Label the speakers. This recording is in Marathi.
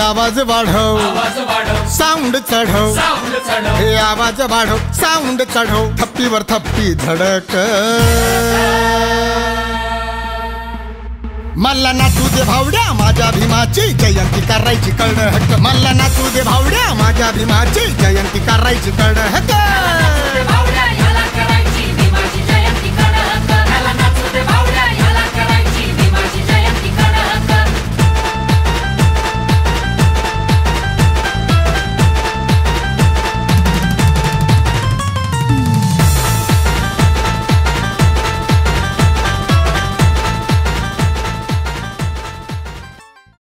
Speaker 1: आवाज वाढव, साऊंड चढव, हे आवाज वाढव, साऊंड चढव, थप्पीवर थप्पी धडक. मला नाचू दे भावड्या माझ्या भीमाची जयंती करायची कळण हक्क. मला नाचू दे भावड्या माझ्या भीमाची जयंती करायची कळण हक्क.